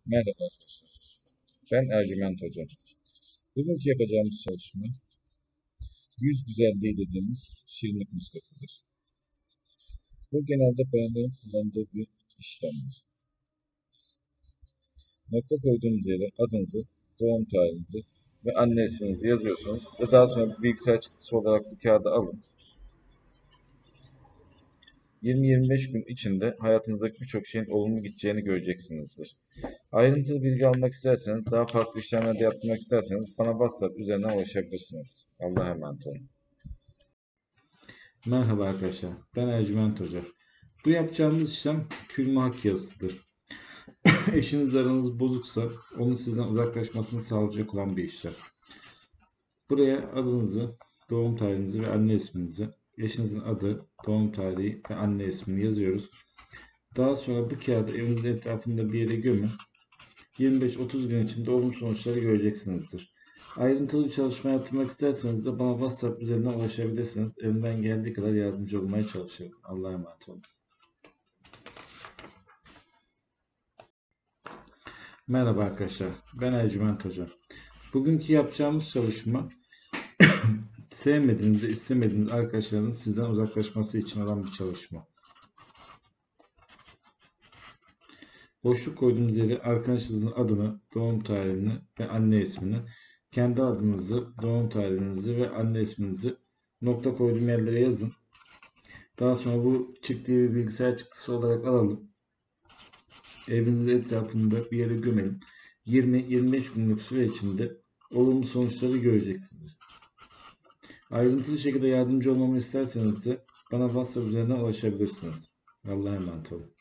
Merhaba arkadaşlar. Ben Ercüment Hoca. Bugünkü yapacağımız çalışma yüz güzelliği dediğimiz şirinlik muskasıdır. Bu genelde bayanların kullandığı bir işlemdir. Nokta koyduğunuz yere adınızı, doğum tarihinizi ve anne isminizi yazıyorsunuz ve daha sonra bilgisayar çıktısı olarak bu kağıdı alın. 20-25 gün içinde hayatınızdaki birçok şeyin olumlu gideceğini göreceksinizdir. Ayrıntılı bilgi almak isterseniz, daha farklı işlemler de yaptırmak isterseniz bana WhatsApp üzerinden ulaşabilirsiniz. Allah'a emanet olun. Merhaba arkadaşlar, ben Ercüment Hoca. Bu yapacağımız işlem kül mahak yazısıdır. Eşinizle aranız bozuksa onun sizden uzaklaşmasını sağlayacak olan bir işlem. Buraya adınızı, doğum tarihinizi ve anne isminizi, eşinizin adı, doğum tarihi ve anne ismini yazıyoruz. Daha sonra bu kağıdı evinizin etrafında bir yere gömün. 25-30 gün içinde olumlu sonuçları göreceksinizdir. Ayrıntılı bir çalışma yaptırmak isterseniz de bana WhatsApp üzerinden ulaşabilirsiniz. Elimden geldiği kadar yardımcı olmaya çalışırım. Allah'a emanet olun. Merhaba arkadaşlar, ben Ercüment Hoca. Bugünkü yapacağımız çalışma sevmediğiniz ve istemediğiniz arkadaşlarınızın sizden uzaklaşması için olan bir çalışma. Boşluk koyduğunuz yere arkadaşınızın adını, doğum tarihini ve anne ismini, kendi adınızı, doğum tarihinizi ve anne isminizi nokta koyduğum yerlere yazın. Daha sonra bu çıktığı bir bilgisayar çıktısı olarak alalım. Evinizin etrafında bir yere gömelim. 20-25 günlük süre içinde olumlu sonuçları göreceksiniz. Ayrıntılı şekilde yardımcı olmamı isterseniz de bana WhatsApp üzerinden ulaşabilirsiniz. Allah'a emanet olun.